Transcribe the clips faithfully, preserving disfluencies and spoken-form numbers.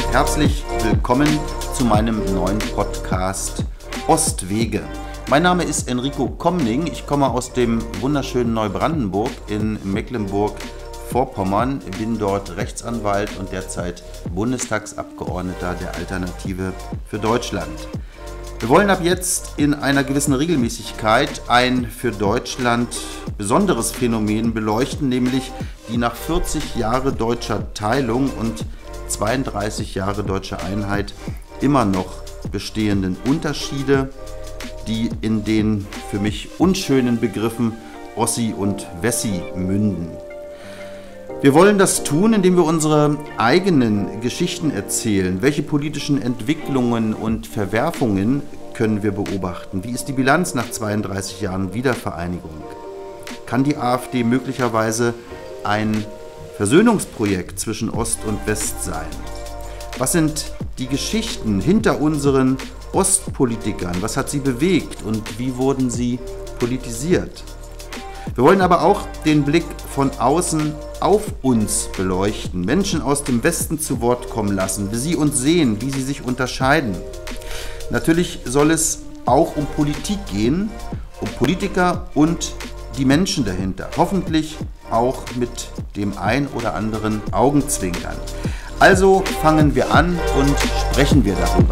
Herzlich willkommen zu meinem neuen Podcast Ostwege. Mein Name ist Enrico Komning, ich komme aus dem wunderschönen Neubrandenburg in Mecklenburg-Vorpommern, bin dort Rechtsanwalt und derzeit Bundestagsabgeordneter der Alternative für Deutschland. Wir wollen ab jetzt in einer gewissen Regelmäßigkeit ein für Deutschland besonderes Phänomen beleuchten, nämlich die nach vierzig Jahren deutscher Teilung und zweiunddreißig Jahre deutscher Einheit immer noch bestehenden Unterschiede, die in den für mich unschönen Begriffen Ossi und Wessi münden. Wir wollen das tun, indem wir unsere eigenen Geschichten erzählen. Welche politischen Entwicklungen und Verwerfungen können wir beobachten? Wie ist die Bilanz nach zweiunddreißig Jahren Wiedervereinigung? Kann die AfD möglicherweise ein Versöhnungsprojekt zwischen Ost und West sein? Was sind die Geschichten hinter unseren Ostpolitikern? Was hat sie bewegt und wie wurden sie politisiert? Wir wollen aber auch den Blick von außen auf uns beleuchten, Menschen aus dem Westen zu Wort kommen lassen, wie sie uns sehen, wie sie sich unterscheiden. Natürlich soll es auch um Politik gehen, um Politiker und die Menschen dahinter. Hoffentlich auch mit dem ein oder anderen Augenzwinkern. Also fangen wir an und sprechen wir darüber.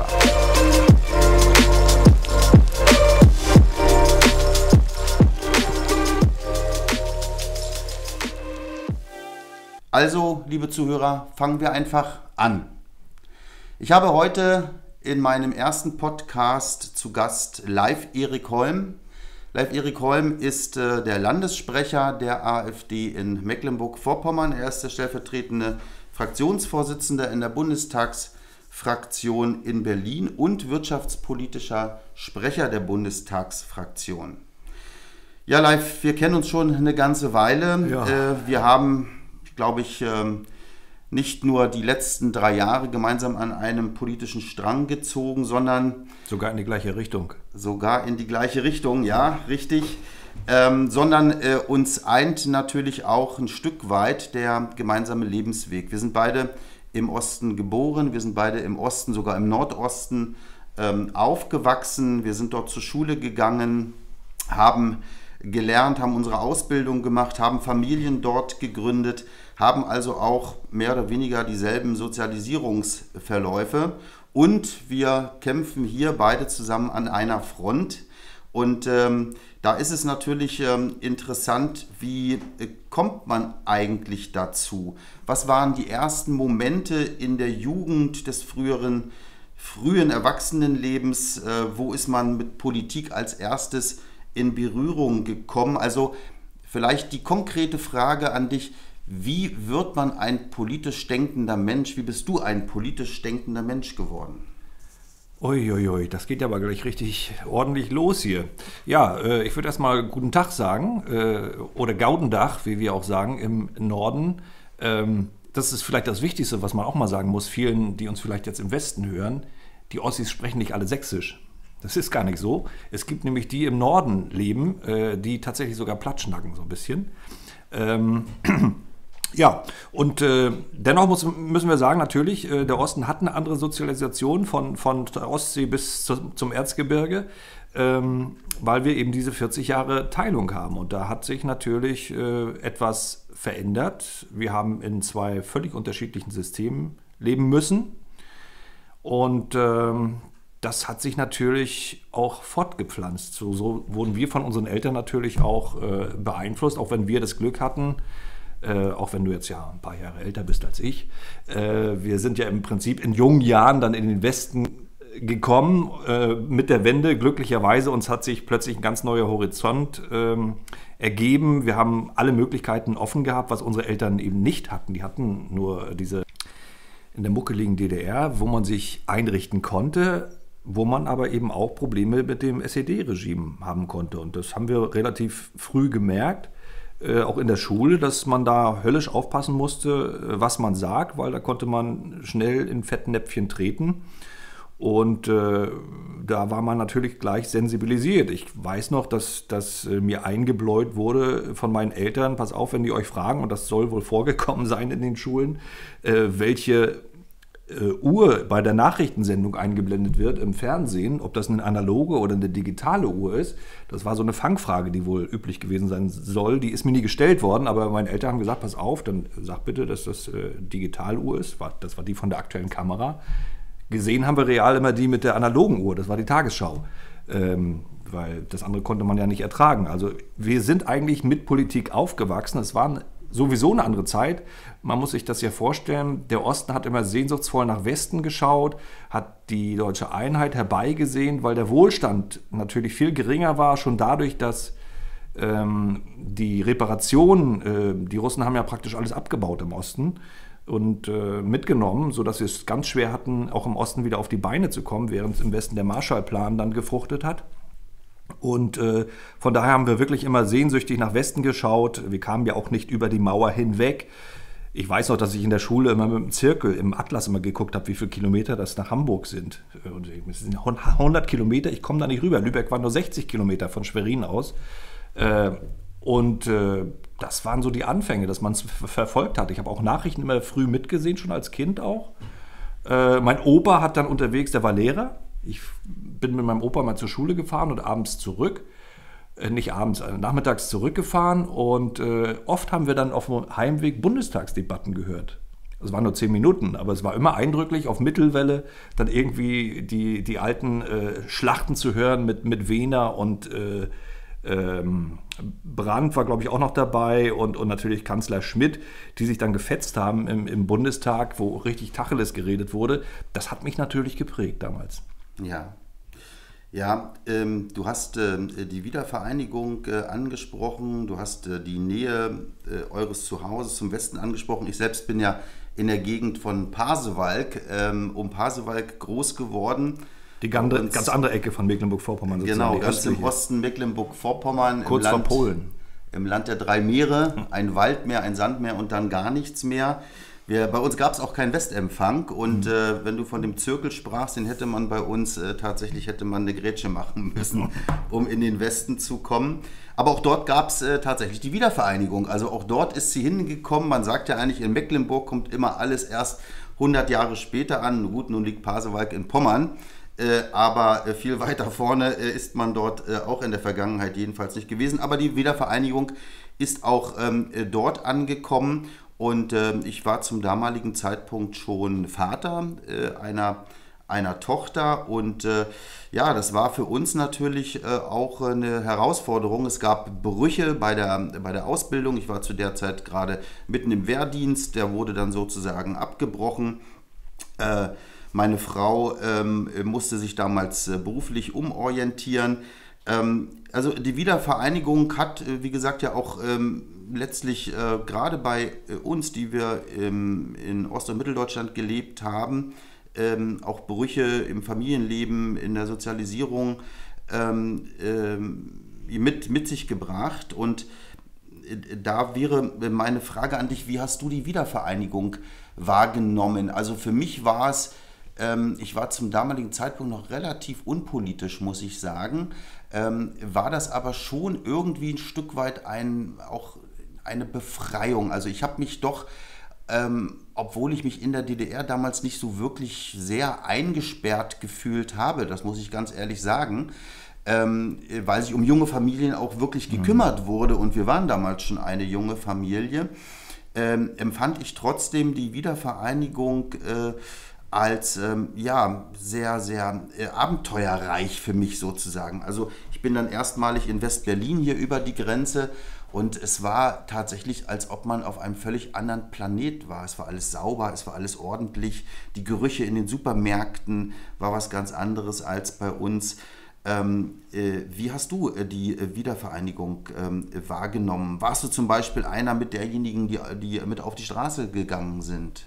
Also, liebe Zuhörer, fangen wir einfach an. Ich habe heute in meinem ersten Podcast zu Gast Leif Erik Holm. Leif Erik Holm ist äh, der Landessprecher der AfD in Mecklenburg-Vorpommern. Er ist der stellvertretende Fraktionsvorsitzende in der Bundestagsfraktion in Berlin und wirtschaftspolitischer Sprecher der Bundestagsfraktion. Ja, Leif, wir kennen uns schon eine ganze Weile. Ja. Äh, wir haben, glaube ich, ähm, nicht nur die letzten drei Jahre gemeinsam an einem politischen Strang gezogen, sondern sogar in die gleiche Richtung. Sogar in die gleiche Richtung, ja, richtig. Ähm, sondern äh, uns eint natürlich auch ein Stück weit der gemeinsame Lebensweg. Wir sind beide im Osten geboren, wir sind beide im Osten, sogar im Nordosten ähm, aufgewachsen. Wir sind dort zur Schule gegangen, haben gelernt, haben unsere Ausbildung gemacht, haben Familien dort gegründet, haben also auch mehr oder weniger dieselben Sozialisierungsverläufe und wir kämpfen hier beide zusammen an einer Front und ähm, da ist es natürlich ähm, interessant, wie äh, kommt man eigentlich dazu? Was waren die ersten Momente in der Jugend des früheren, frühen Erwachsenenlebens? Äh, wo ist man mit Politik als erstes in Berührung gekommen? Also vielleicht die konkrete Frage an dich: Wie wird man ein politisch denkender Mensch? Wie bist du ein politisch denkender Mensch geworden? Uiuiui, das geht ja aber gleich richtig ordentlich los hier. Ja, äh, ich würde erstmal guten Tag sagen, äh, oder Gaudendach, wie wir auch sagen, im Norden. Ähm, das ist vielleicht das Wichtigste, was man auch mal sagen muss, vielen, die uns vielleicht jetzt im Westen hören: Die Ossis sprechen nicht alle Sächsisch. Das ist gar nicht so. Es gibt nämlich die im Norden leben, äh, die tatsächlich sogar Platschnacken so ein bisschen. Ähm, Ja, und äh, dennoch muss, müssen wir sagen, natürlich, äh, der Osten hat eine andere Sozialisation von, von der Ostsee bis zu, zum Erzgebirge, ähm, weil wir eben diese vierzig Jahre Teilung haben. Und da hat sich natürlich äh, etwas verändert. Wir haben in zwei völlig unterschiedlichen Systemen leben müssen. Und ähm, das hat sich natürlich auch fortgepflanzt. So, so wurden wir von unseren Eltern natürlich auch äh, beeinflusst, auch wenn wir das Glück hatten. Äh, auch wenn du jetzt ja ein paar Jahre älter bist als ich. Äh, wir sind ja im Prinzip in jungen Jahren dann in den Westen gekommen äh, mit der Wende. Glücklicherweise uns hat sich plötzlich ein ganz neuer Horizont ähm, ergeben. Wir haben alle Möglichkeiten offen gehabt, was unsere Eltern eben nicht hatten. Die hatten nur diese in der muckeligen D D R, wo man sich einrichten konnte, wo man aber eben auch Probleme mit dem S E D-Regime haben konnte. Und das haben wir relativ früh gemerkt. Äh, auch in der Schule, dass man da höllisch aufpassen musste, was man sagt, weil da konnte man schnell in Fettnäpfchen treten. Und äh, da war man natürlich gleich sensibilisiert. Ich weiß noch, dass, dass mir eingebläut wurde von meinen Eltern: Pass auf, wenn die euch fragen, und das soll wohl vorgekommen sein in den Schulen, äh, welche äh, Uhr bei der Nachrichtensendung eingeblendet wird im Fernsehen, ob das eine analoge oder eine digitale Uhr ist, das war so eine Fangfrage, die wohl üblich gewesen sein soll. Die ist mir nie gestellt worden, aber meine Eltern haben gesagt, pass auf, dann sag bitte, dass das äh, Digitaluhr ist. Das war die von der aktuellen Kamera. Gesehen haben wir real immer die mit der analogen Uhr, das war die Tagesschau. Ähm, weil das andere konnte man ja nicht ertragen. Also wir sind eigentlich mit Politik aufgewachsen. Es war sowieso eine andere Zeit. Man muss sich das ja vorstellen, der Osten hat immer sehnsuchtsvoll nach Westen geschaut, hat die deutsche Einheit herbeigesehen, weil der Wohlstand natürlich viel geringer war, schon dadurch, dass ähm, die Reparationen, äh, die Russen haben ja praktisch alles abgebaut im Osten und äh, mitgenommen, sodass wir es ganz schwer hatten, auch im Osten wieder auf die Beine zu kommen, während im Westen der Marshallplan dann gefruchtet hat. Und äh, von daher haben wir wirklich immer sehnsüchtig nach Westen geschaut. Wir kamen ja auch nicht über die Mauer hinweg. Ich weiß noch, dass ich in der Schule immer mit dem Zirkel im Atlas immer geguckt habe, wie viele Kilometer das nach Hamburg sind. Und es sind hundert Kilometer, ich komme da nicht rüber. Lübeck waren nur sechzig Kilometer von Schwerin aus. Äh, und äh, das waren so die Anfänge, dass man es verfolgt hat. Ich habe auch Nachrichten immer früh mitgesehen, schon als Kind auch. Äh, mein Opa hat dann unterwegs, der war Lehrer. Ich bin mit meinem Opa mal zur Schule gefahren und abends zurück. Äh, nicht abends, äh, nachmittags zurückgefahren. Und äh, oft haben wir dann auf dem Heimweg Bundestagsdebatten gehört. Es waren nur zehn Minuten, aber es war immer eindrücklich, auf Mittelwelle dann irgendwie die, die alten äh, Schlachten zu hören mit, mit Wehner und äh, ähm, Brandt war, glaube ich, auch noch dabei und, und natürlich Kanzler Schmidt, die sich dann gefetzt haben im, im Bundestag, wo richtig Tacheles geredet wurde. Das hat mich natürlich geprägt damals. Ja, ja ähm, du hast äh, die Wiedervereinigung äh, angesprochen, du hast äh, die Nähe äh, eures Zuhauses zum Westen angesprochen. Ich selbst bin ja in der Gegend von Pasewalk, ähm, um Pasewalk groß geworden. Die ganz, uns, ganz andere Ecke von Mecklenburg-Vorpommern sozusagen. Genau, ganz im Osten Mecklenburg-Vorpommern. Kurz im Land, vor Polen. Im Land der drei Meere, ein Waldmeer, ein Sandmeer und dann gar nichts mehr. Wir, bei uns gab es auch keinen Westempfang und mhm. äh, wenn du von dem Zirkel sprachst, den hätte man bei uns, äh, tatsächlich hätte man eine Grätsche machen müssen, um in den Westen zu kommen. Aber auch dort gab es äh, tatsächlich die Wiedervereinigung. Also auch dort ist sie hingekommen. Man sagt ja eigentlich, in Mecklenburg kommt immer alles erst hundert Jahre später an. Gut, nun liegt Pasewalk in Pommern. Äh, aber äh, viel weiter vorne äh, ist man dort äh, auch in der Vergangenheit jedenfalls nicht gewesen. Aber die Wiedervereinigung ist auch ähm, äh, dort angekommen und äh, ich war zum damaligen Zeitpunkt schon Vater äh, einer, einer Tochter und äh, ja, das war für uns natürlich äh, auch eine Herausforderung. Es gab Brüche bei der, bei der Ausbildung. Ich war zu der Zeit gerade mitten im Wehrdienst, der wurde dann sozusagen abgebrochen. Äh, Meine Frau ähm, musste sich damals äh, beruflich umorientieren. Ähm, also die Wiedervereinigung hat, äh, wie gesagt, ja auch ähm, letztlich äh, gerade bei äh, uns, die wir ähm, in Ost- und Mitteldeutschland gelebt haben, ähm, auch Brüche im Familienleben, in der Sozialisierung ähm, ähm, mit, mit sich gebracht. Und äh, da wäre meine Frage an dich, wie hast du die Wiedervereinigung wahrgenommen? Also für mich war es, ich war zum damaligen Zeitpunkt noch relativ unpolitisch, muss ich sagen, ähm, war das aber schon irgendwie ein Stück weit ein, auch eine Befreiung. Also ich habe mich doch, ähm, obwohl ich mich in der D D R damals nicht so wirklich sehr eingesperrt gefühlt habe, das muss ich ganz ehrlich sagen, ähm, weil sich um junge Familien auch wirklich gekümmert mhm. wurde und wir waren damals schon eine junge Familie, ähm, empfand ich trotzdem die Wiedervereinigung äh, als ähm, ja, sehr, sehr äh, abenteuerreich für mich sozusagen. Also ich bin dann erstmalig in West-Berlin hier über die Grenze und es war tatsächlich, als ob man auf einem völlig anderen Planet war. Es war alles sauber, es war alles ordentlich. Die Gerüche in den Supermärkten war was ganz anderes als bei uns. Ähm, äh, wie hast du äh, die äh, Wiedervereinigung ähm, wahrgenommen? Warst du zum Beispiel einer mit derjenigen, die, die mit auf die Straße gegangen sind?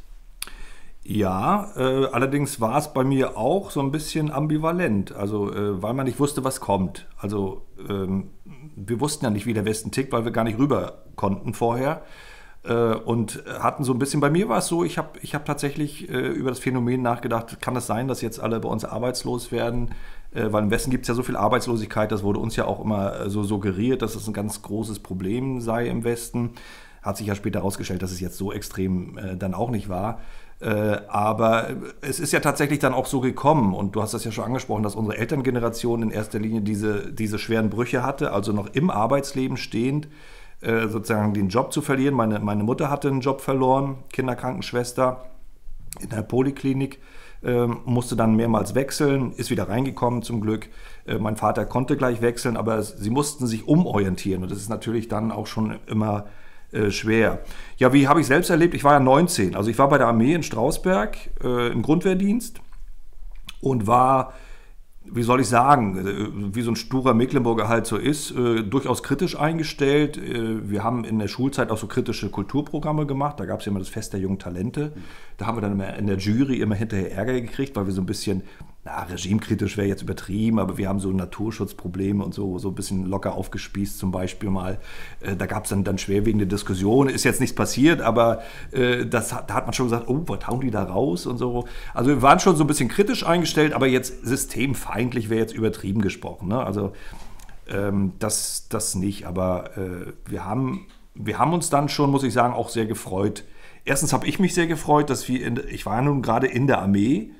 Ja, äh, allerdings war es bei mir auch so ein bisschen ambivalent, also äh, weil man nicht wusste, was kommt. Also ähm, wir wussten ja nicht, wie der Westen tickt, weil wir gar nicht rüber konnten vorher äh, und hatten so ein bisschen, bei mir war es so, ich habe ich hab tatsächlich äh, über das Phänomen nachgedacht, kann es sein, dass jetzt alle bei uns arbeitslos werden, äh, weil im Westen gibt es ja so viel Arbeitslosigkeit, das wurde uns ja auch immer äh, so suggeriert, dass es ein ganz großes Problem sei im Westen. Hat sich ja später herausgestellt, dass es jetzt so extrem äh, dann auch nicht war. Äh, aber es ist ja tatsächlich dann auch so gekommen und du hast das ja schon angesprochen, dass unsere Elterngeneration in erster Linie diese, diese schweren Brüche hatte, also noch im Arbeitsleben stehend, äh, sozusagen den Job zu verlieren. Meine, meine Mutter hatte einen Job verloren, Kinderkrankenschwester in der Poliklinik, äh, musste dann mehrmals wechseln, ist wieder reingekommen zum Glück. Äh, mein Vater konnte gleich wechseln, aber es, sie mussten sich umorientieren und das ist natürlich dann auch schon immer Äh, schwer. Ja, wie habe ich selbst erlebt? Ich war ja neunzehn, also ich war bei der Armee in Strausberg äh, im Grundwehrdienst und war, wie soll ich sagen, äh, wie so ein sturer Mecklenburger halt so ist, äh, durchaus kritisch eingestellt. Äh, wir haben in der Schulzeit auch so kritische Kulturprogramme gemacht, da gab es ja immer das Fest der jungen Talente. Da haben wir dann immer in der Jury immer hinterher Ärger gekriegt, weil wir so ein bisschen, na, regimekritisch wäre jetzt übertrieben, aber wir haben so Naturschutzprobleme und so, so ein bisschen locker aufgespießt zum Beispiel mal. Äh, da gab es dann, dann schwerwiegende Diskussionen, ist jetzt nichts passiert, aber äh, das, da hat man schon gesagt, oh, was hauen die da raus und so. Also wir waren schon so ein bisschen kritisch eingestellt, aber jetzt systemfeindlich wäre jetzt übertrieben gesprochen. Ne? Also ähm, das, das nicht, aber äh, wir, haben, wir haben uns dann schon, muss ich sagen, auch sehr gefreut. Erstens habe ich mich sehr gefreut, dass wir, in, ich war ja nun gerade in der Armee,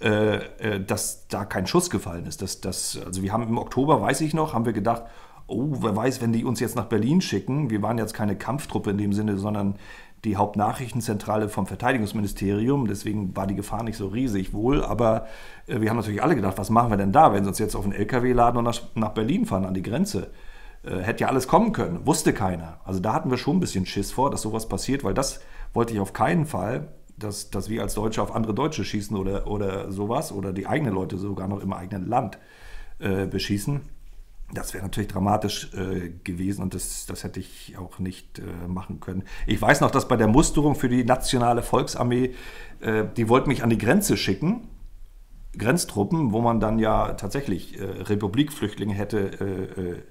Äh, dass da kein Schuss gefallen ist. Das, das, also wir haben im Oktober, weiß ich noch, haben wir gedacht, oh, wer weiß, wenn die uns jetzt nach Berlin schicken, wir waren jetzt keine Kampftruppe in dem Sinne, sondern die Hauptnachrichtenzentrale vom Verteidigungsministerium, deswegen war die Gefahr nicht so riesig wohl, aber äh, wir haben natürlich alle gedacht, was machen wir denn da, wenn sie uns jetzt auf einen L K W laden und nach, nach Berlin fahren, an die Grenze. Äh, hätte ja alles kommen können, wusste keiner. Also da hatten wir schon ein bisschen Schiss vor, dass sowas passiert, weil das wollte ich auf keinen Fall, Dass, dass wir als Deutsche auf andere Deutsche schießen oder, oder sowas oder die eigenen Leute sogar noch im eigenen Land äh, beschießen. Das wäre natürlich dramatisch äh, gewesen und das, das hätte ich auch nicht äh, machen können. Ich weiß noch, dass bei der Musterung für die nationale Volksarmee, äh, die wollten mich an die Grenze schicken, Grenztruppen, wo man dann ja tatsächlich äh, Republikflüchtlinge hätte äh, äh,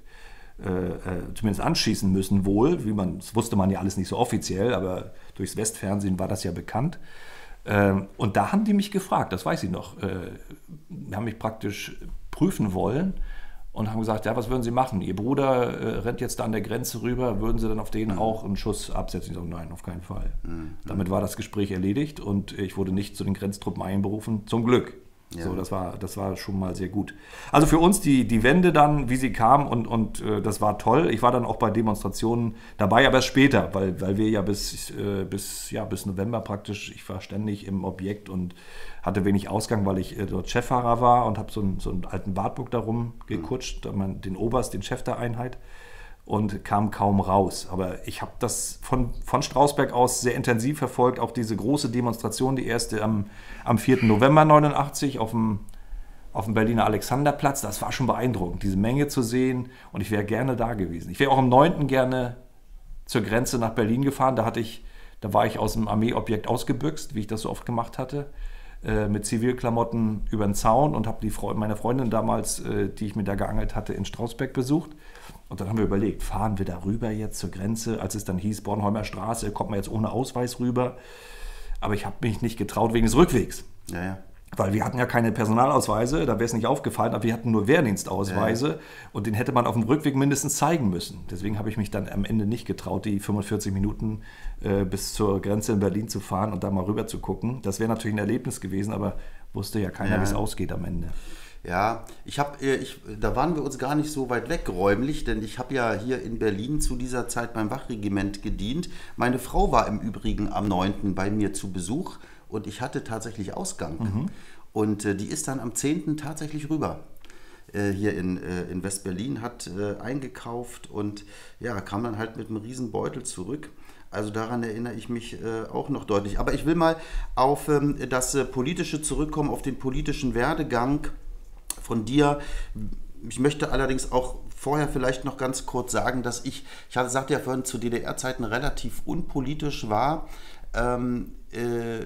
Äh, zumindest anschießen müssen wohl, wie man, das wusste man ja alles nicht so offiziell, aber durchs Westfernsehen war das ja bekannt. Ähm, und da haben die mich gefragt, das weiß ich noch, äh, haben mich praktisch prüfen wollen und haben gesagt, ja, was würden Sie machen? Ihr Bruder äh, rennt jetzt da an der Grenze rüber, würden Sie dann auf den auch einen Schuss absetzen? Ich sage, nein, auf keinen Fall. Mhm. Damit war das Gespräch erledigt und ich wurde nicht zu den Grenztruppen einberufen, zum Glück. Ja. So, das war, das war schon mal sehr gut. Also für uns die, die Wende dann, wie sie kam und, und äh, das war toll. Ich war dann auch bei Demonstrationen dabei, aber erst später, weil, weil wir ja bis, äh, bis, ja bis November praktisch, ich war ständig im Objekt und hatte wenig Ausgang, weil ich äh, dort Cheffahrer war und habe so, ein, so einen alten Wartburg darum gekutscht, mhm. den Oberst, den Chef der Einheit. Und kam kaum raus. Aber ich habe das von, von Strausberg aus sehr intensiv verfolgt, auch diese große Demonstration, die erste am, am vierten November neunundachtzig auf dem, auf dem Berliner Alexanderplatz. Das war schon beeindruckend, diese Menge zu sehen und ich wäre gerne da gewesen. Ich wäre auch am neunten gerne zur Grenze nach Berlin gefahren. Da, hatte ich, da war ich aus dem Armeeobjekt ausgebüxt, wie ich das so oft gemacht hatte, äh, mit Zivilklamotten über den Zaun und habe die Fre- meine Freundin damals, äh, die ich mit da geangelt hatte, in Strausberg besucht. Und dann haben wir überlegt, fahren wir da rüber jetzt zur Grenze, als es dann hieß, Bornholmer Straße, kommt man jetzt ohne Ausweis rüber. Aber ich habe mich nicht getraut wegen des Rückwegs. Ja, ja. Weil wir hatten ja keine Personalausweise, da wäre es nicht aufgefallen, aber wir hatten nur Wehrdienstausweise. Ja, ja. Und den hätte man auf dem Rückweg mindestens zeigen müssen. Deswegen habe ich mich dann am Ende nicht getraut, die fünfundvierzig Minuten äh, bis zur Grenze in Berlin zu fahren und da mal rüber zu gucken. Das wäre natürlich ein Erlebnis gewesen, aber wusste ja keiner, ja. wie es ausgeht am Ende. Ja, ich habe, ich, da waren wir uns gar nicht so weit weg räumlich, denn ich habe ja hier in Berlin zu dieser Zeit beim Wachregiment gedient. Meine Frau war im Übrigen am neunten bei mir zu Besuch und ich hatte tatsächlich Ausgang. Mhm. Und äh, die ist dann am zehnten tatsächlich rüber. Äh, hier in, äh, in West-Berlin, hat äh, eingekauft und ja, kam dann halt mit einem riesen Beutel zurück. Also daran erinnere ich mich äh, auch noch deutlich. Aber ich will mal auf ähm, das äh, Politische zurückkommen, auf den politischen Werdegang von dir. Ich möchte allerdings auch vorher vielleicht noch ganz kurz sagen, dass ich, ich hatte sagte ja vorhin, zu D D R-Zeiten relativ unpolitisch war. Ähm, äh,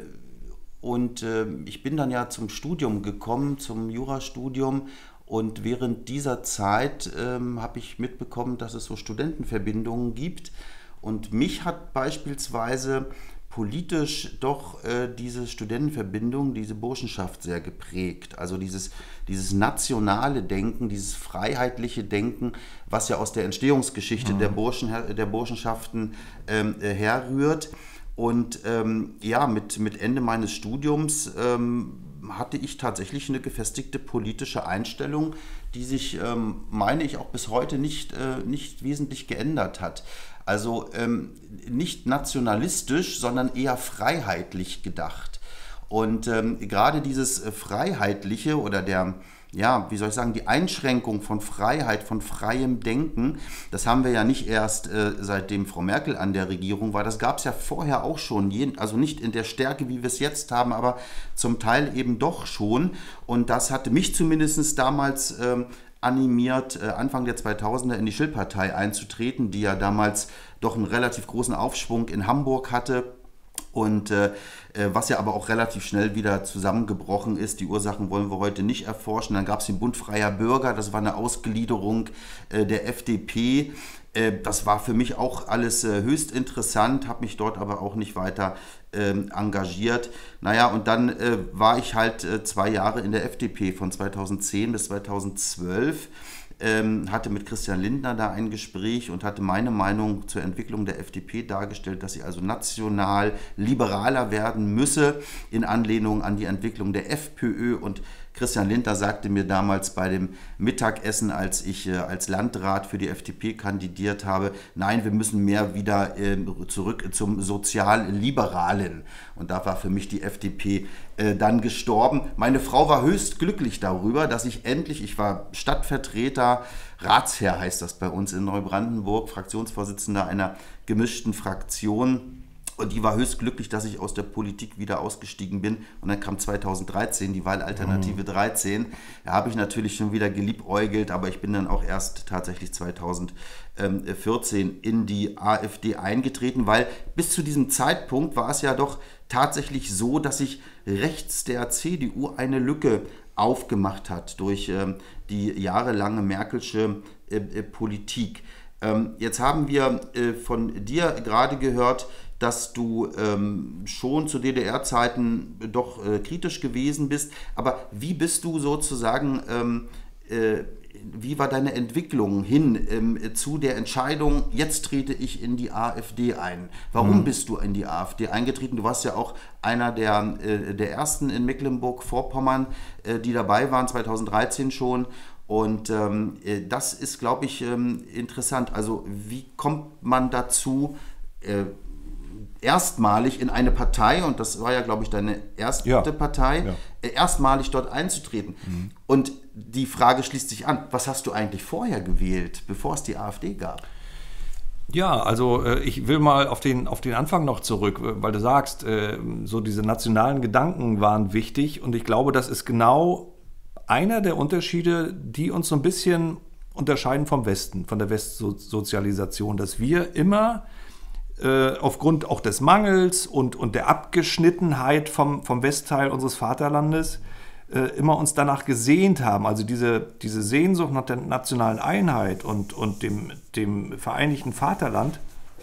und äh, ich bin dann ja zum Studium gekommen, zum Jurastudium. Und während dieser Zeit ähm, habe ich mitbekommen, dass es so Studentenverbindungen gibt. Und mich hat beispielsweise politisch doch äh, diese Studentenverbindung, diese Burschenschaft sehr geprägt. Also dieses, dieses nationale Denken, dieses freiheitliche Denken, was ja aus der Entstehungsgeschichte mhm. der, Burschen, der Burschenschaften ähm, herrührt. Und ähm, ja, mit, mit Ende meines Studiums ähm, hatte ich tatsächlich eine gefestigte politische Einstellung, die sich, ähm, meine ich, auch bis heute nicht, äh, nicht wesentlich geändert hat. Also ähm, nicht nationalistisch, sondern eher freiheitlich gedacht. Und ähm, gerade dieses äh, Freiheitliche oder der, ja, wie soll ich sagen, die Einschränkung von Freiheit, von freiem Denken, das haben wir ja nicht erst äh, seitdem Frau Merkel an der Regierung war, das gab es ja vorher auch schon, jeden, also nicht in der Stärke, wie wir es jetzt haben, aber zum Teil eben doch schon. Und das hatte mich zumindest damals ähm, animiert, äh, Anfang der zweitausender in die Schill-Partei einzutreten, die ja damals doch einen relativ großen Aufschwung in Hamburg hatte. Und äh, was ja aber auch relativ schnell wieder zusammengebrochen ist. Die Ursachen wollen wir heute nicht erforschen. Dann gab es den Bund Freier Bürger, das war eine Ausgliederung äh, der F D P. Äh, das war für mich auch alles äh, höchst interessant, habe mich dort aber auch nicht weiter äh, engagiert. Naja, und dann äh, war ich halt äh, zwei Jahre in der F D P von zweitausendzehn bis zweitausendzwölf. Hatte mit Christian Lindner da ein Gespräch und hatte meine Meinung zur Entwicklung der F D P dargestellt, dass sie also national liberaler werden müsse, in Anlehnung an die Entwicklung der FPÖ. Und Christian Lindner sagte mir damals bei dem Mittagessen, als ich äh, als Landrat für die F D P kandidiert habe, nein, wir müssen mehr wieder äh, zurück zum Sozialliberalen. Und da war für mich die F D P äh, dann gestorben. Meine Frau war höchst glücklich darüber, dass ich endlich, ich war Stadtvertreter, Ratsherr heißt das bei uns in Neubrandenburg, Fraktionsvorsitzender einer gemischten Fraktion. Und die war höchst glücklich, dass ich aus der Politik wieder ausgestiegen bin. Und dann kam zweitausenddreizehn die Wahlalternative mhm. dreizehn. Da habe ich natürlich schon wieder geliebäugelt, aber ich bin dann auch erst tatsächlich zweitausendvierzehn in die AfD eingetreten, weil bis zu diesem Zeitpunkt war es ja doch tatsächlich so, dass sich rechts der C D U eine Lücke aufgemacht hat durch ähm, die jahrelange Merkelsche äh, äh, Politik. Ähm, jetzt haben wir äh, von dir gerade gehört, dass du ähm, schon zu D D R-Zeiten doch äh, kritisch gewesen bist. Aber wie bist du sozusagen, ähm, äh, wie war deine Entwicklung hin ähm, zu der Entscheidung, jetzt trete ich in die AfD ein? Warum mhm. bist du in die AfD eingetreten? Du warst ja auch einer der, äh, der ersten in Mecklenburg-Vorpommern, äh, die dabei waren, zweitausenddreizehn schon. Und ähm, das ist, glaube ich, ähm, interessant. Also wie kommt man dazu, äh, erstmalig in eine Partei, und das war ja, glaube ich, deine erste ja. Partei, ja. Äh, erstmalig dort einzutreten. Mhm. Und die Frage schließt sich an, was hast du eigentlich vorher gewählt, bevor es die AfD gab? Ja, also äh, ich will mal auf den, auf den Anfang noch zurück, weil du sagst, äh, so diese nationalen Gedanken waren wichtig, und ich glaube, das ist genau einer der Unterschiede, die uns so ein bisschen unterscheiden vom Westen, von der Westsozialisation, dass wir immer äh, aufgrund auch des Mangels und, und der Abgeschnittenheit vom, vom Westteil unseres Vaterlandes äh, immer uns danach gesehnt haben. Also diese, diese Sehnsucht nach der nationalen Einheit und, und dem, dem vereinigten Vaterland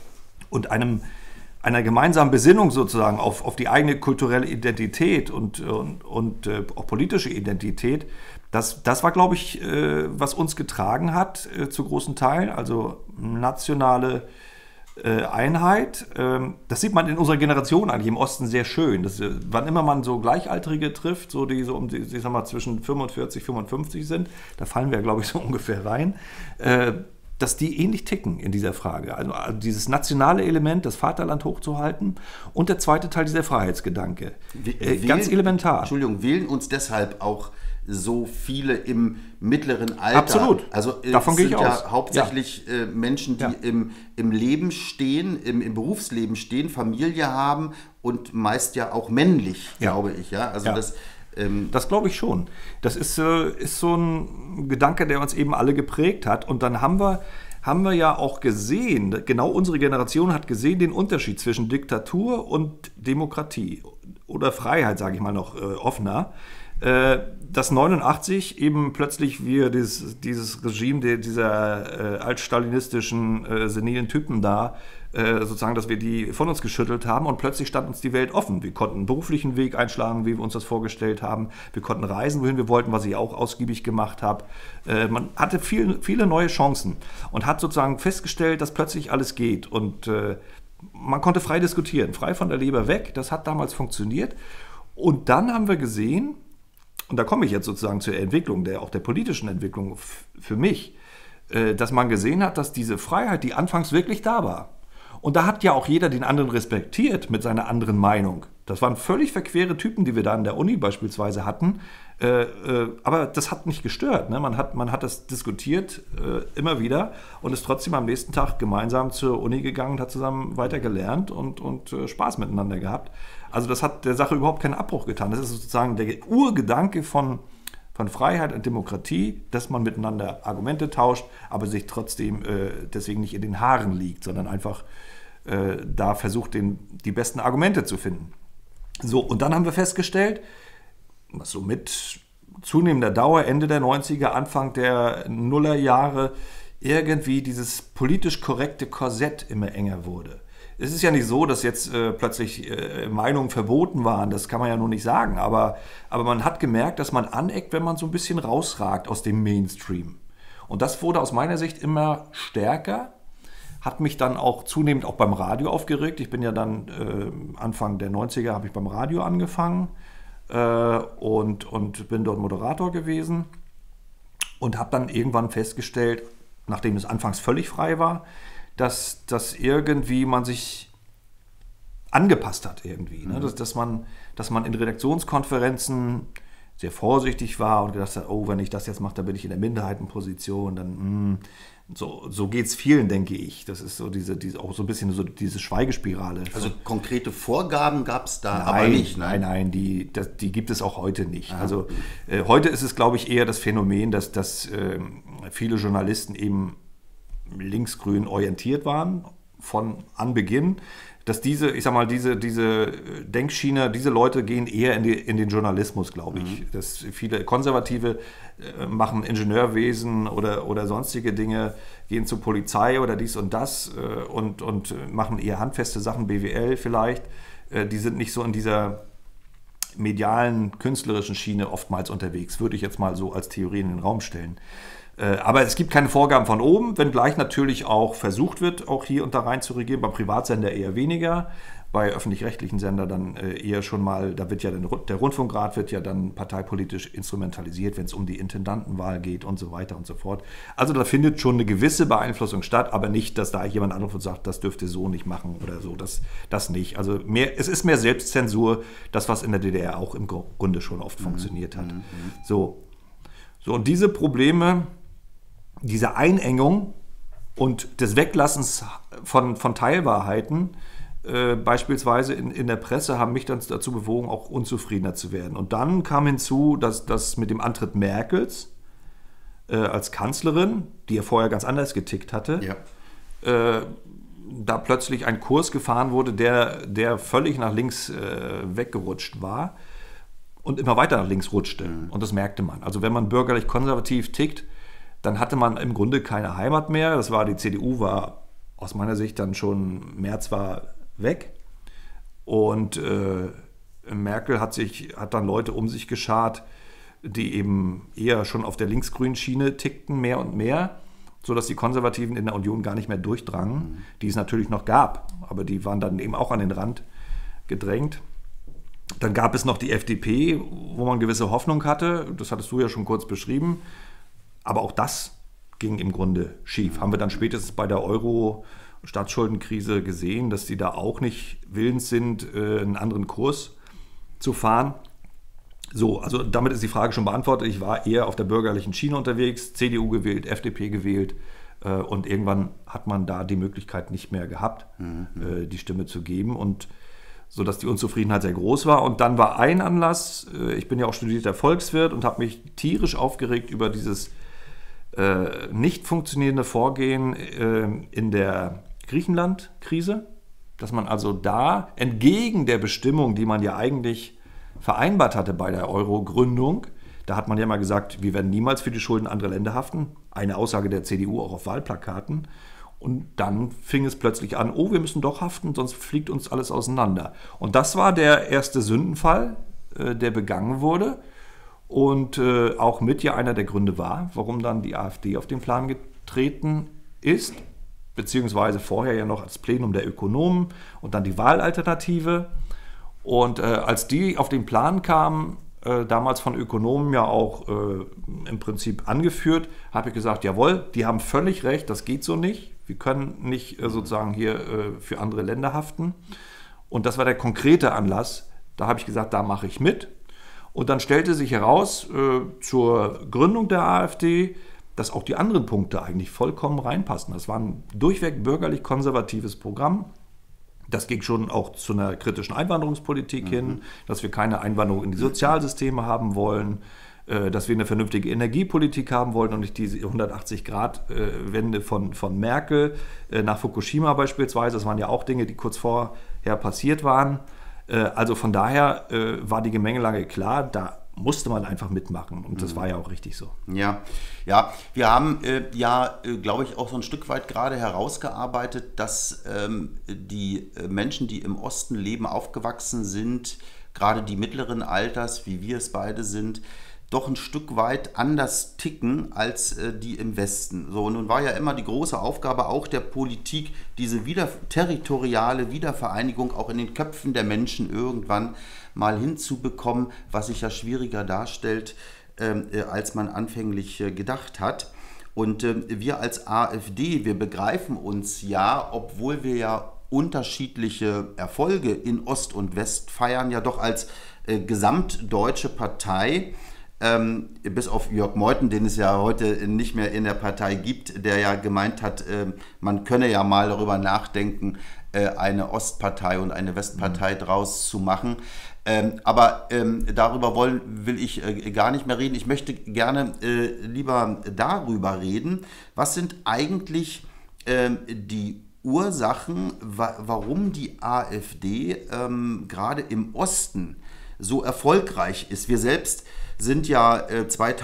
und einem einer gemeinsamen Besinnung sozusagen auf, auf die eigene kulturelle Identität und, und, und äh, auch politische Identität, das, das war, glaube ich, äh, was uns getragen hat, äh, zu großen Teilen, also nationale äh, Einheit. Ähm, das sieht man in unserer Generation eigentlich im Osten sehr schön. Das, äh, wann immer man so Gleichaltrige trifft, so die so um die, ich sag mal, zwischen fünfundvierzig, fünfundfünfzig sind, da fallen wir, glaube ich, so ungefähr rein, äh, dass die ähnlich ticken in dieser Frage. Also dieses nationale Element, das Vaterland hochzuhalten, und der zweite Teil, dieser Freiheitsgedanke. Äh, wählen, ganz elementar. Entschuldigung, wählen uns deshalb auch so viele im mittleren Alter? Absolut. Also äh, davon gehe ich ja aus. Hauptsächlich ja. äh, Menschen, die ja. im, im Leben stehen, im, im Berufsleben stehen, Familie haben und meist ja auch männlich, ja. glaube ich. Ja, also ja. das Das glaube ich schon. Das ist, äh, ist so ein Gedanke, der uns eben alle geprägt hat. Und dann haben wir, haben wir ja auch gesehen, genau unsere Generation hat gesehen, den Unterschied zwischen Diktatur und Demokratie oder Freiheit, sage ich mal noch äh, offener. Äh, dass neunundachtzig eben plötzlich wir dieses, dieses Regime der, dieser äh, altstalinistischen, äh, senilen Typen da, äh, sozusagen, dass wir die von uns geschüttelt haben, und plötzlich stand uns die Welt offen. Wir konnten einen beruflichen Weg einschlagen, wie wir uns das vorgestellt haben. Wir konnten reisen, wohin wir wollten, was ich auch ausgiebig gemacht habe. Äh, man hatte viel, viele neue Chancen und hat sozusagen festgestellt, dass plötzlich alles geht. Und äh, man konnte frei diskutieren, frei von der Leber weg. Das hat damals funktioniert. Und dann haben wir gesehen, und da komme ich jetzt sozusagen zur Entwicklung, der, auch der politischen Entwicklung f- für mich, äh, dass man gesehen hat, dass diese Freiheit, die anfangs wirklich da war, und da hat ja auch jeder den anderen respektiert mit seiner anderen Meinung. Das waren völlig verquere Typen, die wir da an der Uni beispielsweise hatten. Äh, äh, aber das hat nicht gestört. Ne? Man hat, man hat das diskutiert äh, immer wieder und ist trotzdem am nächsten Tag gemeinsam zur Uni gegangen und hat zusammen weiter gelernt und, und äh, Spaß miteinander gehabt. Also das hat der Sache überhaupt keinen Abbruch getan. Das ist sozusagen der Urgedanke von, von Freiheit und Demokratie, dass man miteinander Argumente tauscht, aber sich trotzdem äh, deswegen nicht in den Haaren liegt, sondern einfach äh, da versucht, den, die besten Argumente zu finden. So, und dann haben wir festgestellt, so mit zunehmender Dauer, Ende der neunziger, Anfang der Nullerjahre, irgendwie dieses politisch korrekte Korsett immer enger wurde. Es ist ja nicht so, dass jetzt äh, plötzlich äh, Meinungen verboten waren, das kann man ja nur nicht sagen, aber, aber man hat gemerkt, dass man aneckt, wenn man so ein bisschen rausragt aus dem Mainstream. Und das wurde aus meiner Sicht immer stärker, hat mich dann auch zunehmend auch beim Radio aufgeregt. Ich bin ja dann äh, Anfang der neunziger habe ich beim Radio angefangen äh, und, und bin dort Moderator gewesen und habe dann irgendwann festgestellt, nachdem es anfangs völlig frei war, dass, dass irgendwie man sich angepasst hat irgendwie. Ne? Dass, dass, man, dass man in Redaktionskonferenzen sehr vorsichtig war und gedacht hat, oh, wenn ich das jetzt mache, dann bin ich in der Minderheitenposition, dann mh, so, so geht es vielen, denke ich. Das ist so diese, diese auch so ein bisschen so diese Schweigespirale. Also konkrete Vorgaben gab es da nein, aber nicht. Ne? Nein, nein, die, das, die gibt es auch heute nicht. Ah, also äh, heute ist es, glaube ich, eher das Phänomen, dass, dass äh, viele Journalisten eben linksgrün orientiert waren von Anbeginn, dass diese, ich sag mal, diese, diese Denkschiene, diese Leute gehen eher in, die, in den Journalismus, glaube ich. Mhm. Dass viele Konservative äh, machen Ingenieurwesen oder, oder sonstige Dinge, gehen zur Polizei oder dies und das äh, und, und machen eher handfeste Sachen, B W L vielleicht. Äh, die sind nicht so in dieser medialen, künstlerischen Schiene oftmals unterwegs, würde ich jetzt mal so als Theorie in den Raum stellen. Aber es gibt keine Vorgaben von oben, wenngleich natürlich auch versucht wird, auch hier und da rein zu regieren. Beim Privatsender eher weniger, bei öffentlich-rechtlichen Sendern dann eher schon mal, da wird ja der Rundfunkrat wird ja dann parteipolitisch instrumentalisiert, wenn es um die Intendantenwahl geht und so weiter und so fort. Also da findet schon eine gewisse Beeinflussung statt, aber nicht, dass da jemand anderes und sagt, das dürft ihr so nicht machen oder so, das, das nicht. Also mehr, es ist mehr Selbstzensur, das, was in der D D R auch im Grunde schon oft mhm. funktioniert hat. Mhm. So. So, und diese Probleme, diese Einengung und des Weglassens von, von Teilwahrheiten, äh, beispielsweise in, in der Presse, haben mich dann dazu bewogen, auch unzufriedener zu werden. Und dann kam hinzu, dass das mit dem Antritt Merkels äh, als Kanzlerin, die ja vorher ganz anders getickt hatte, ja. äh, da plötzlich ein Kurs gefahren wurde, der, der völlig nach links äh, weggerutscht war und immer weiter nach links rutschte. Mhm. Und das merkte man. Also wenn man bürgerlich-konservativ tickt, dann hatte man im Grunde keine Heimat mehr. Das war, die C D U war aus meiner Sicht dann schon, Merz war weg. Und äh, Merkel hat, sich, hat dann Leute um sich geschart, die eben eher schon auf der linksgrünen Schiene tickten, mehr und mehr, sodass die Konservativen in der Union gar nicht mehr durchdrangen, mhm. die es natürlich noch gab. Aber die waren dann eben auch an den Rand gedrängt. Dann gab es noch die F D P, wo man gewisse Hoffnung hatte. Das hattest du ja schon kurz beschrieben. Aber auch das ging im Grunde schief. Haben wir dann spätestens bei der Euro-Staatsschuldenkrise gesehen, dass die da auch nicht willens sind, einen anderen Kurs zu fahren. So, also damit ist die Frage schon beantwortet. Ich war eher auf der bürgerlichen Schiene unterwegs, C D U gewählt, F D P gewählt. Und irgendwann hat man da die Möglichkeit nicht mehr gehabt, mhm. die Stimme zu geben. Und so dass die Unzufriedenheit sehr groß war. Und dann war ein Anlass, ich bin ja auch studierter Volkswirt und habe mich tierisch aufgeregt über dieses äh, nicht funktionierende Vorgehen äh, in der Griechenland-Krise, dass man also da entgegen der Bestimmung, die man ja eigentlich vereinbart hatte bei der Euro-Gründung, da hat man ja mal gesagt, wir werden niemals für die Schulden anderer Länder haften. Eine Aussage der C D U auch auf Wahlplakaten. Und dann fing es plötzlich an, oh, wir müssen doch haften, sonst fliegt uns alles auseinander. Und das war der erste Sündenfall, äh, der begangen wurde und äh, auch mit ja einer der Gründe war, warum dann die AfD auf den Plan getreten ist. beziehungsweise vorher ja noch als Plenum der Ökonomen und dann die Wahlalternative. Und äh, als die auf den Plan kamen, äh, damals von Ökonomen ja auch äh, im Prinzip angeführt, habe ich gesagt, jawohl, die haben völlig recht, das geht so nicht. Wir können nicht äh, sozusagen hier äh, für andere Länder haften. Und das war der konkrete Anlass. Da habe ich gesagt, da mache ich mit. Und dann stellte sich heraus äh, zur Gründung der AfD, dass auch die anderen Punkte eigentlich vollkommen reinpassen. Das war ein durchweg bürgerlich-konservatives Programm. Das ging schon auch zu einer kritischen Einwanderungspolitik mhm. hin, dass wir keine Einwanderung in die Sozialsysteme haben wollen, äh, dass wir eine vernünftige Energiepolitik haben wollen und nicht diese hundertachtzig-Grad-Wende von, von Merkel äh, nach Fukushima beispielsweise. Das waren ja auch Dinge, die kurz vorher passiert waren. Äh, also von daher äh, war die Gemengelage klar, da musste man einfach mitmachen und das war ja auch richtig so. Ja, ja, wir haben äh, ja, äh, glaube ich, auch so ein Stück weit gerade herausgearbeitet, dass ähm, die äh, Menschen, die im Osten leben, aufgewachsen sind, gerade die mittleren Alters, wie wir es beide sind, doch ein Stück weit anders ticken als äh, die im Westen. So, nun war ja immer die große Aufgabe auch der Politik, diese wieder, territoriale Wiedervereinigung auch in den Köpfen der Menschen irgendwann mal hinzubekommen, was sich ja schwieriger darstellt, äh, als man anfänglich äh, gedacht hat. Und äh, wir als AfD, wir begreifen uns ja, obwohl wir ja unterschiedliche Erfolge in Ost und West feiern, ja doch als äh, gesamtdeutsche Partei, Ähm, bis auf Jörg Meuthen, den es ja heute nicht mehr in der Partei gibt, der ja gemeint hat, äh, man könne ja mal darüber nachdenken, äh, eine Ostpartei und eine Westpartei mhm. draus zu machen. Ähm, aber ähm, darüber wollen, will ich äh, gar nicht mehr reden. Ich möchte gerne äh, lieber darüber reden, was sind eigentlich äh, die Ursachen, wa- warum die AfD ähm, gerade im Osten so erfolgreich ist. Wir selbst sind ja äh,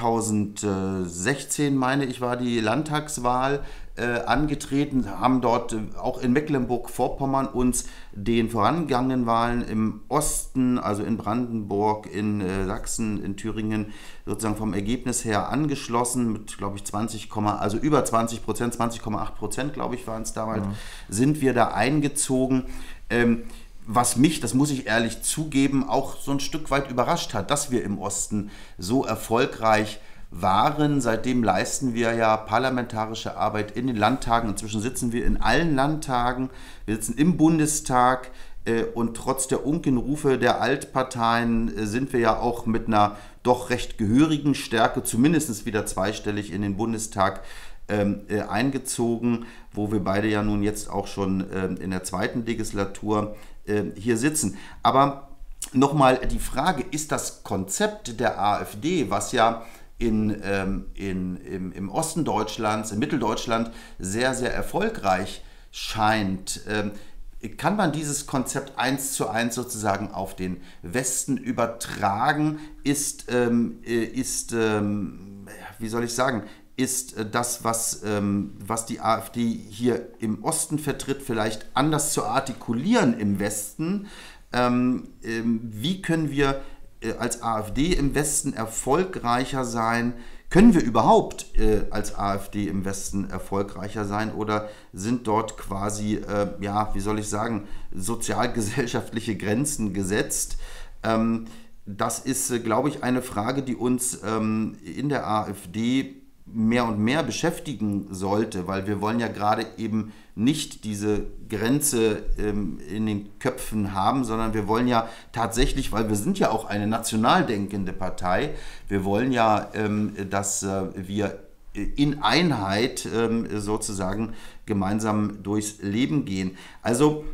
zweitausendsechzehn, meine ich, war die Landtagswahl äh, angetreten, haben dort äh, auch in Mecklenburg-Vorpommern uns den vorangegangenen Wahlen im Osten, also in Brandenburg, in äh, Sachsen, in Thüringen, sozusagen vom Ergebnis her angeschlossen mit, glaube ich, zwanzig, also über zwanzig Prozent, zwanzig Komma acht Prozent, glaube ich, waren es damals, mhm. sind wir da eingezogen. Ähm, Was mich, das muss ich ehrlich zugeben, auch so ein Stück weit überrascht hat, dass wir im Osten so erfolgreich waren. Seitdem leisten wir ja parlamentarische Arbeit in den Landtagen. Inzwischen sitzen wir in allen Landtagen. Wir sitzen im Bundestag äh, und trotz der Unkenrufe der Altparteien äh, sind wir ja auch mit einer doch recht gehörigen Stärke, zumindest wieder zweistellig in den Bundestag ähm, äh, eingezogen, wo wir beide ja nun jetzt auch schon äh, in der zweiten Legislatur hier sitzen. Aber nochmal die Frage, ist das Konzept der AfD, was ja in, ähm, in, im, im Osten Deutschlands, in Mitteldeutschland sehr, sehr erfolgreich scheint, ähm, kann man dieses Konzept eins zu eins sozusagen auf den Westen übertragen? Ist, ähm, ist ähm, wie soll ich sagen, ist das, was, ähm, was die AfD hier im Osten vertritt, vielleicht anders zu artikulieren im Westen? Ähm, ähm, wie können wir äh, als AfD im Westen erfolgreicher sein? Können wir überhaupt äh, als AfD im Westen erfolgreicher sein oder sind dort quasi, äh, ja, wie soll ich sagen, sozialgesellschaftliche Grenzen gesetzt? Ähm, das ist, äh, glaube ich, eine Frage, die uns ähm, in der AfD mehr und mehr beschäftigen sollte, weil wir wollen ja gerade eben nicht diese Grenze ähm, in den Köpfen haben, sondern wir wollen ja tatsächlich, weil wir sind ja auch eine national denkende Partei, wir wollen ja, ähm, dass äh, wir in Einheit ähm, sozusagen gemeinsam durchs Leben gehen. Also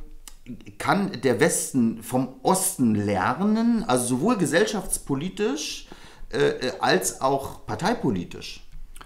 kann der Westen vom Osten lernen, also sowohl gesellschaftspolitisch äh, als auch parteipolitisch?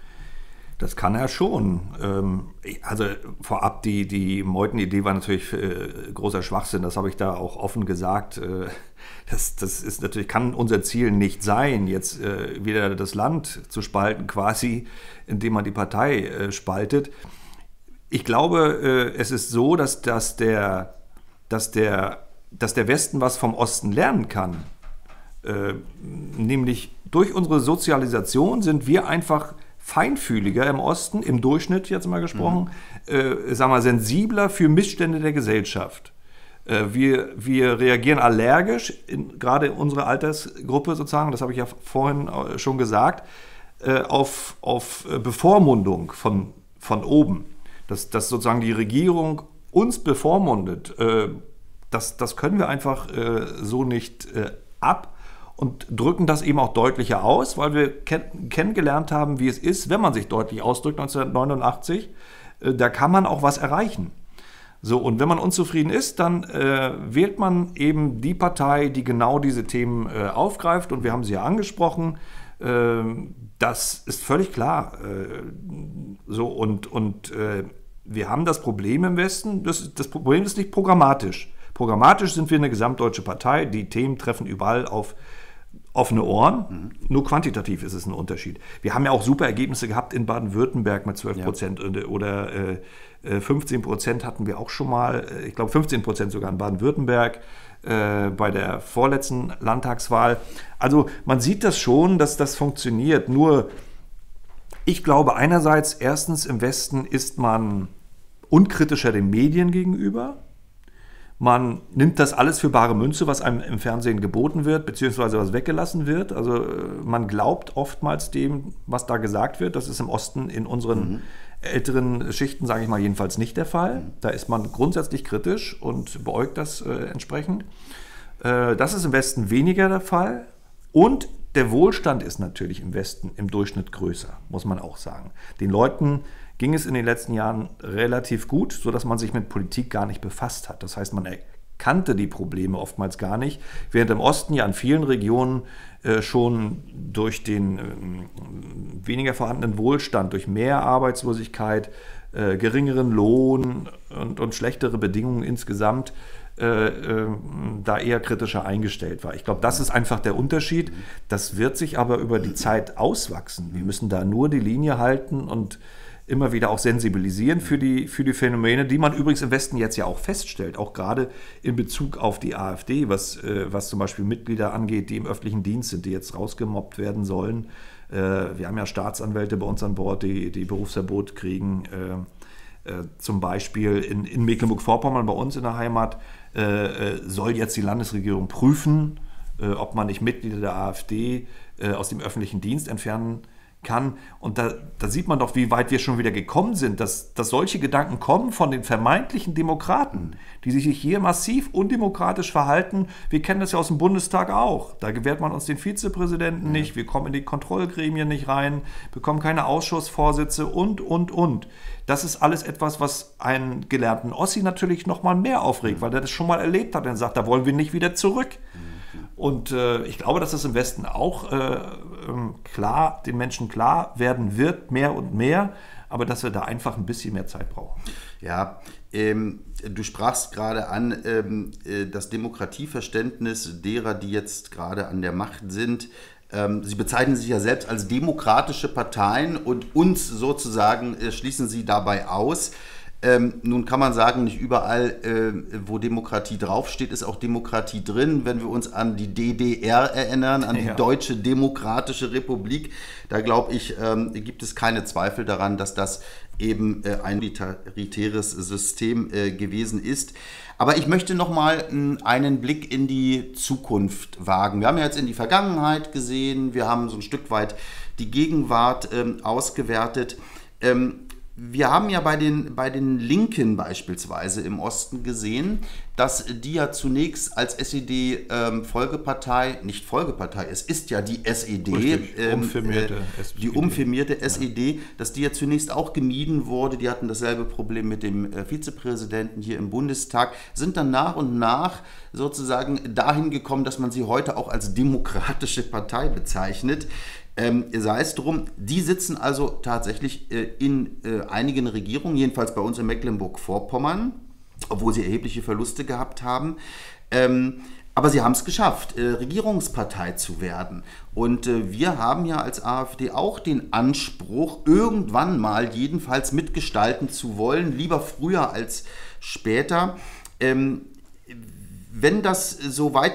Das kann er schon. Also vorab, die, die Meuthen-Idee war natürlich großer Schwachsinn, das habe ich da auch offen gesagt. Das, das ist natürlich, kann unser Ziel nicht sein, jetzt wieder das Land zu spalten quasi, indem man die Partei spaltet. Ich glaube, es ist so, dass, dass, der, dass, der, dass der Westen was vom Osten lernen kann. Nämlich durch unsere Sozialisation sind wir einfach feinfühliger im Osten, im Durchschnitt jetzt mal gesprochen, mhm. äh, sagen wir, sensibler für Missstände der Gesellschaft. Äh, wir, wir reagieren allergisch, in, gerade in unserer Altersgruppe sozusagen, das habe ich ja vorhin schon gesagt, äh, auf, auf Bevormundung von, von oben. Dass, dass sozusagen die Regierung uns bevormundet, äh, das, das können wir einfach äh, so nicht äh, ab. Und drücken das eben auch deutlicher aus, weil wir kenn- kennengelernt haben, wie es ist, wenn man sich deutlich ausdrückt, neunzehnhundertneunundachtzig, äh, da kann man auch was erreichen. So, und wenn man unzufrieden ist, dann äh, wählt man eben die Partei, die genau diese Themen äh, aufgreift, und wir haben sie ja angesprochen, äh, das ist völlig klar. Äh, so, und und äh, wir haben das Problem im Westen, das, das Problem ist nicht programmatisch. Programmatisch sind wir eine gesamtdeutsche Partei, die Themen treffen überall auf offene Ohren, mhm. nur quantitativ ist es ein Unterschied. Wir haben ja auch super Ergebnisse gehabt in Baden-Württemberg mit zwölf Prozent ja. oder äh, fünfzehn Prozent hatten wir auch schon mal, ich glaube fünfzehn Prozent sogar in Baden-Württemberg äh, bei der vorletzten Landtagswahl. Also man sieht das schon, dass das funktioniert, nur ich glaube einerseits, erstens im Westen ist man unkritischer den Medien gegenüber. Man nimmt das alles für bare Münze, was einem im Fernsehen geboten wird, beziehungsweise was weggelassen wird. Also man glaubt oftmals dem, was da gesagt wird. Das ist im Osten in unseren mhm. älteren Schichten, sage ich mal, jedenfalls nicht der Fall. Mhm. Da ist man grundsätzlich kritisch und beäugt das äh, entsprechend. Äh, das ist im Westen weniger der Fall. Und der Wohlstand ist natürlich im Westen im Durchschnitt größer, muss man auch sagen. Den Leuten ging es in den letzten Jahren relativ gut, sodass man sich mit Politik gar nicht befasst hat. Das heißt, man erkannte die Probleme oftmals gar nicht, während im Osten ja in vielen Regionen äh, schon durch den äh, weniger vorhandenen Wohlstand, durch mehr Arbeitslosigkeit, äh, geringeren Lohn und, und schlechtere Bedingungen insgesamt Äh, äh, da eher kritischer eingestellt war. Ich glaube, das ist einfach der Unterschied. Das wird sich aber über die Zeit auswachsen. Wir müssen da nur die Linie halten und immer wieder auch sensibilisieren für die, für die Phänomene, die man übrigens im Westen jetzt ja auch feststellt, auch gerade in Bezug auf die AfD, was, äh, was zum Beispiel Mitglieder angeht, die im öffentlichen Dienst sind, die jetzt rausgemobbt werden sollen. Äh, wir haben ja Staatsanwälte bei uns an Bord, die, die Berufsverbot kriegen. Äh, äh, zum Beispiel in, in Mecklenburg-Vorpommern, bei uns in der Heimat, äh, soll jetzt die Landesregierung prüfen, äh, ob man nicht Mitglieder der AfD äh, aus dem öffentlichen Dienst entfernen kann. Und da, da sieht man doch, wie weit wir schon wieder gekommen sind, dass, dass solche Gedanken kommen von den vermeintlichen Demokraten, die sich hier massiv undemokratisch verhalten. Wir kennen das ja aus dem Bundestag auch. Da gewährt man uns den Vizepräsidenten nicht, wir kommen in die Kontrollgremien nicht rein, bekommen keine Ausschussvorsitze und, und, und. Das ist alles etwas, was einen gelernten Ossi natürlich noch mal mehr aufregt, weil der das schon mal erlebt hat und sagt, da wollen wir nicht wieder zurück. Und äh, ich glaube, dass das im Westen auch äh, klar, den Menschen klar werden wird, mehr und mehr, aber dass wir da einfach ein bisschen mehr Zeit brauchen. Ja, ähm, du sprachst gerade an ähm, das Demokratieverständnis derer, die jetzt gerade an der Macht sind. Ähm, sie bezeichnen sich ja selbst als demokratische Parteien und uns sozusagen äh, schließen sie dabei aus. Ähm, nun kann man sagen, nicht überall, äh, wo Demokratie draufsteht, ist auch Demokratie drin. Wenn wir uns an die D D R erinnern, an die ja. Deutsche Demokratische Republik, da glaube ich, ähm, gibt es keine Zweifel daran, dass das eben äh, ein totalitäres System äh, gewesen ist. Aber ich möchte noch mal äh, einen Blick in die Zukunft wagen. Wir haben ja jetzt in die Vergangenheit gesehen, wir haben so ein Stück weit die Gegenwart äh, ausgewertet. Ähm, Wir haben ja bei den, bei den Linken beispielsweise im Osten gesehen, dass die ja zunächst als S E D ähm, Folgepartei, nicht Folgepartei, es ist ja die S E D, Richtig, ähm, umfirmierte äh, die umfirmierte S E D, ja. dass die ja zunächst auch gemieden wurde. Die hatten dasselbe Problem mit dem äh, Vizepräsidenten hier im Bundestag, sind dann nach und nach sozusagen dahin gekommen, dass man sie heute auch als demokratische Partei bezeichnet. Ähm, sei es drum, die sitzen also tatsächlich äh, in äh, einigen Regierungen, jedenfalls bei uns in Mecklenburg-Vorpommern, obwohl sie erhebliche Verluste gehabt haben. Ähm, aber sie haben es geschafft, äh, Regierungspartei zu werden. Und äh, wir haben ja als AfD auch den Anspruch, irgendwann mal jedenfalls mitgestalten zu wollen, lieber früher als später. Ähm, Wenn das so weitergeht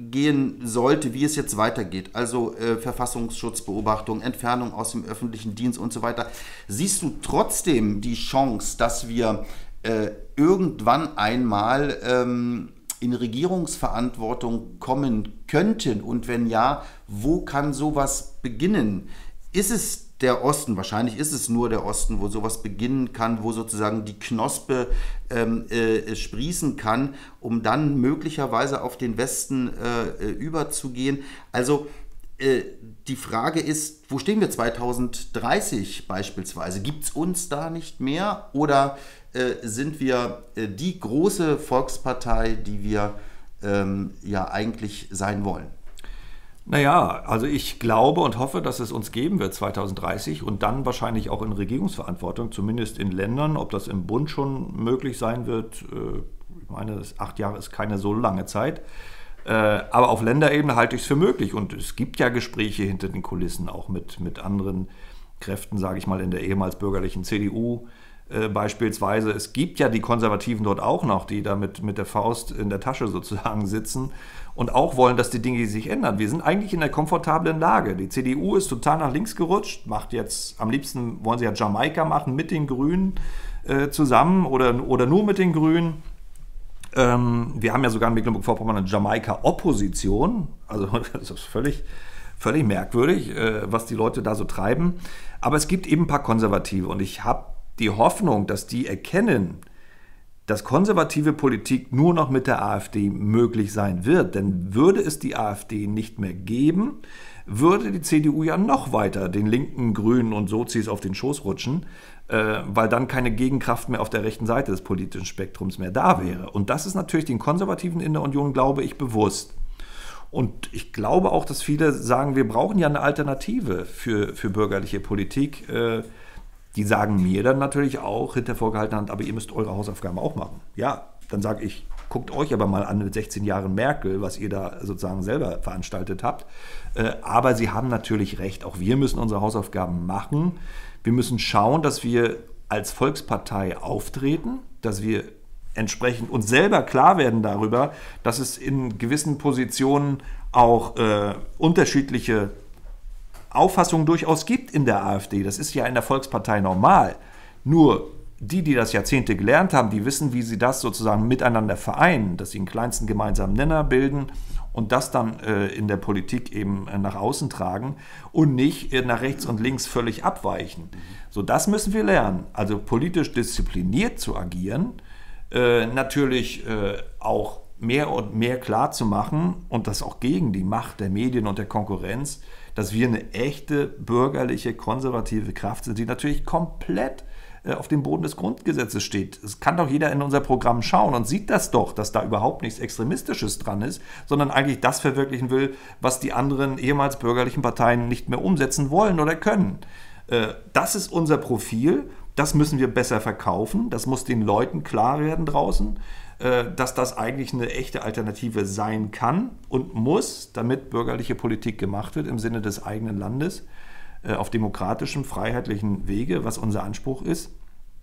gehen sollte, wie es jetzt weitergeht, also äh, Verfassungsschutzbeobachtung, Entfernung aus dem öffentlichen Dienst und so weiter, siehst du trotzdem die Chance, dass wir äh, irgendwann einmal ähm, in Regierungsverantwortung kommen könnten? Und wenn ja, wo kann sowas beginnen? Ist es der Osten, wahrscheinlich ist es nur der Osten, wo sowas beginnen kann, wo sozusagen die Knospe ähm, äh, sprießen kann, um dann möglicherweise auf den Westen äh, überzugehen. Also äh, die Frage ist, wo stehen wir zweitausenddreißig beispielsweise? Gibt es uns da nicht mehr oder äh, sind wir äh, die große Volkspartei, die wir ähm, ja eigentlich sein wollen? Naja, also ich glaube und hoffe, dass es uns geben wird zweitausenddreißig und dann wahrscheinlich auch in Regierungsverantwortung, zumindest in Ländern. Ob das im Bund schon möglich sein wird, ich meine, acht Jahre ist keine so lange Zeit. Aber auf Länderebene halte ich es für möglich. Und es gibt ja Gespräche hinter den Kulissen, auch mit, mit anderen Kräften, sage ich mal, in der ehemals bürgerlichen C D U. Äh, beispielsweise. Es gibt ja die Konservativen dort auch noch, die da mit, mit der Faust in der Tasche sozusagen sitzen und auch wollen, dass die Dinge sich ändern. Wir sind eigentlich in einer komfortablen Lage. Die C D U ist total nach links gerutscht, macht jetzt, am liebsten wollen sie ja Jamaika machen mit den Grünen äh, zusammen oder, oder nur mit den Grünen. Ähm, wir haben ja sogar in Mecklenburg-Vorpommern eine Jamaika-Opposition. Also das ist völlig, völlig merkwürdig, äh, was die Leute da so treiben. Aber es gibt eben ein paar Konservative und ich habe die Hoffnung, dass die erkennen, dass konservative Politik nur noch mit der AfD möglich sein wird. Denn würde es die AfD nicht mehr geben, würde die C D U ja noch weiter den linken, Grünen und Sozis auf den Schoß rutschen, äh, weil dann keine Gegenkraft mehr auf der rechten Seite des politischen Spektrums mehr da wäre. Und das ist natürlich den Konservativen in der Union, glaube ich, bewusst. Und ich glaube auch, dass viele sagen, wir brauchen ja eine Alternative für, für bürgerliche Politik. Äh, Die sagen mir dann natürlich auch hinter vorgehaltener Hand, aber ihr müsst eure Hausaufgaben auch machen. Ja, dann sage ich, guckt euch aber mal an mit sechzehn Jahren Merkel, was ihr da sozusagen selber veranstaltet habt. Äh, aber sie haben natürlich recht, auch wir müssen unsere Hausaufgaben machen. Wir müssen schauen, dass wir als Volkspartei auftreten, dass wir entsprechend uns selber klar werden darüber, dass es in gewissen Positionen auch äh, unterschiedliche Auffassungen durchaus gibt in der AfD. Das ist ja in der Volkspartei normal. Nur die, die das Jahrzehnte gelernt haben, die wissen, wie sie das sozusagen miteinander vereinen, dass sie einen kleinsten gemeinsamen Nenner bilden und das dann äh, in der Politik eben äh, nach außen tragen und nicht äh, nach rechts und links völlig abweichen. So, das müssen wir lernen. Also politisch diszipliniert zu agieren, äh, natürlich äh, auch mehr und mehr klar zu machen und das auch gegen die Macht der Medien und der Konkurrenz, dass wir eine echte bürgerliche, konservative Kraft sind, die natürlich komplett äh, auf dem Boden des Grundgesetzes steht. Es kann doch jeder in unser Programm schauen und sieht das doch, dass da überhaupt nichts Extremistisches dran ist, sondern eigentlich das verwirklichen will, was die anderen ehemals bürgerlichen Parteien nicht mehr umsetzen wollen oder können. Äh, das ist unser Profil, das müssen wir besser verkaufen, das muss den Leuten klar werden draußen, dass das eigentlich eine echte Alternative sein kann und muss, damit bürgerliche Politik gemacht wird im Sinne des eigenen Landes, auf demokratischem, freiheitlichen Wege, was unser Anspruch ist.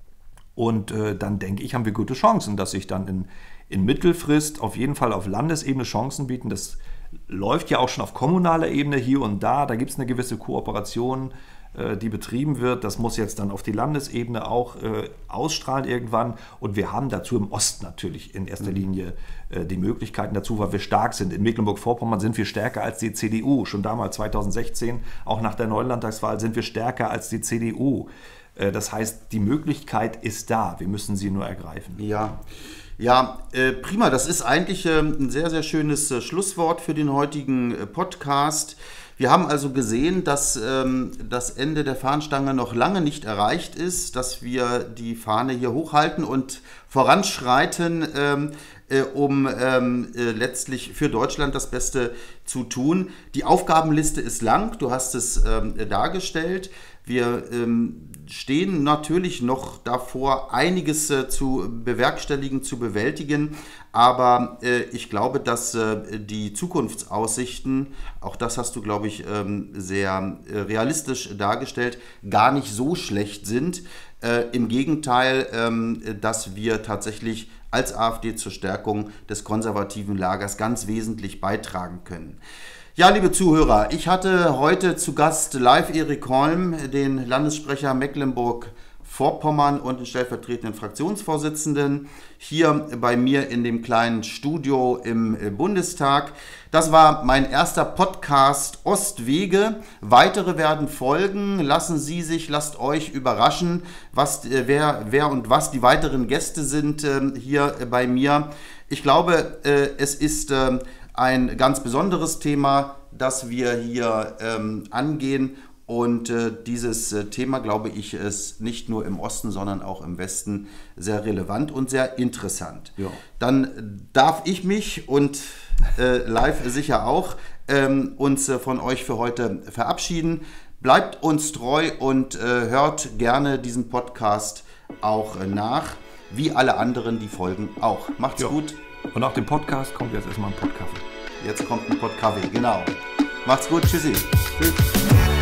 Und dann denke ich, haben wir gute Chancen, dass sich dann in, in Mittelfrist auf jeden Fall auf Landesebene Chancen bieten. Das läuft ja auch schon auf kommunaler Ebene hier und da. Da gibt es eine gewisse Kooperation, die betrieben wird. Das muss jetzt dann auf die Landesebene auch äh, ausstrahlen irgendwann. Und wir haben dazu im Osten natürlich in erster Linie äh, die Möglichkeiten dazu, weil wir stark sind. In Mecklenburg-Vorpommern sind wir stärker als die C D U. Schon damals zweitausendsechzehn, auch nach der neuen Landtagswahl, sind wir stärker als die C D U. Äh, das heißt, die Möglichkeit ist da. Wir müssen sie nur ergreifen. Ja. Ja, äh, prima. Das ist eigentlich äh, ein sehr, sehr schönes äh, Schlusswort für den heutigen äh, Podcast. Wir haben also gesehen, dass ähm, das Ende der Fahnenstange noch lange nicht erreicht ist, dass wir die Fahne hier hochhalten und voranschreiten, ähm, äh, um ähm, äh, letztlich für Deutschland das Beste zu tun. Die Aufgabenliste ist lang, du hast es ähm, dargestellt. Wir ähm, stehen natürlich noch davor, einiges äh, zu bewerkstelligen, zu bewältigen, aber äh, ich glaube, dass äh, die Zukunftsaussichten, auch das hast du, glaube ich, ähm, sehr äh, realistisch dargestellt, gar nicht so schlecht sind. Äh, im Gegenteil, ähm, dass wir tatsächlich als AfD zur Stärkung des konservativen Lagers ganz wesentlich beitragen können. Ja, liebe Zuhörer, ich hatte heute zu Gast live Erik Holm, den Landessprecher Mecklenburg-Vorpommern und den stellvertretenden Fraktionsvorsitzenden, hier bei mir in dem kleinen Studio im Bundestag. Das war mein erster Podcast Ostwege. Weitere werden folgen. Lassen Sie sich, lasst euch überraschen, was, äh, wer, wer und was die weiteren Gäste sind äh, hier äh, bei mir. Ich glaube, äh, es ist äh, ein ganz besonderes Thema, das wir hier ähm, angehen. Und äh, dieses äh, Thema, glaube ich, ist nicht nur im Osten, sondern auch im Westen sehr relevant und sehr interessant. Ja. Dann darf ich mich und äh, live sicher auch ähm, uns äh, von euch für heute verabschieden. Bleibt uns treu und äh, hört gerne diesen Podcast auch äh, nach, wie alle anderen die Folgen auch. Macht's ja. gut. Und nach dem Podcast kommt jetzt erstmal ein Pottkaffee. Jetzt kommt ein Pottkaffee, genau. Macht's gut, tschüssi. Tschüss.